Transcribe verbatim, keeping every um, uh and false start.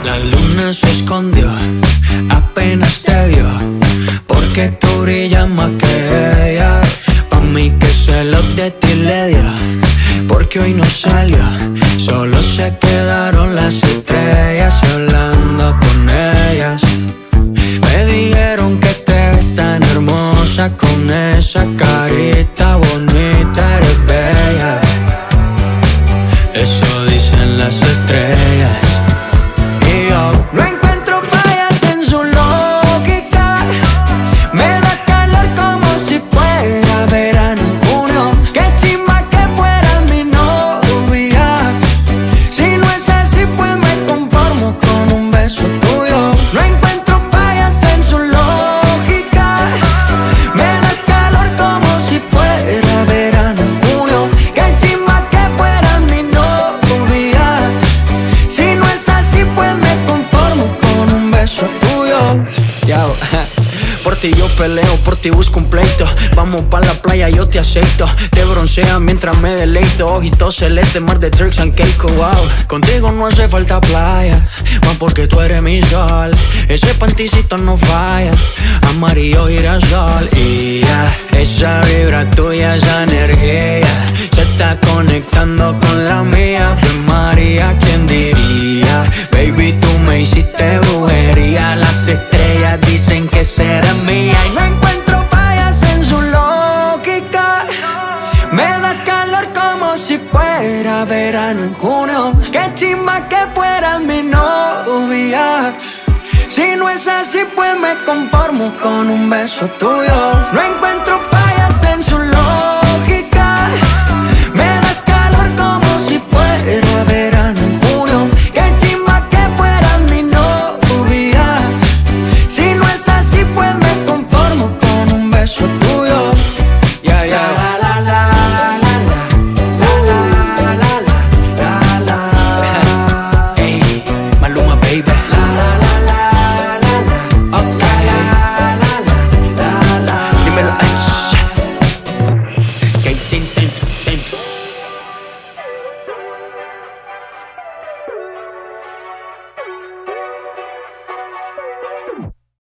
La luna se escondió, apenas te vio, porque tú brillas más que ella. Pa' mí que celos de ti le dio, porque hoy no salió, solo se quedaron las estrellas y hablando con ellas. Me dijeron que te ves tan hermosa, con esa carita bonita, eres bella. Eso dicen las estrellas. Y yo no encuentro fallas en su lógica. Me das calor como si fuera verano en junio. Qué chimba que fueras mi novia. Si no es así pues me conformo con un beso tuyo. No encuentro fallas en su lógica. Me das calor como si fuera verano en junio. Qué chimba que fueras mi novia. Si no es así pues me conformo con un beso tuyo. Yo, por ti yo peleo, por ti busco un pleito. Vamos pa' la playa, yo te aceito. Te bronceas mientras me deleito. Ojitos celeste, mar de Turks and Caicos, wow. Contigo no hace falta playa, más porque tú eres mi sol. Ese panticito no falla, amarillo girasol. Y ya, esa vibra tuya, esa energía se está conectando con la mía. Pues María, ¿quién diría? Baby, tú me hiciste brujería. Las estrellas dicen que serás mía. Y no encuentro fallas en su lógica. Me das calor como si fuera verano en junio. Qué chimba que fueras mi novia. Si no es así pues me conformo con un beso tuyo. No encuentro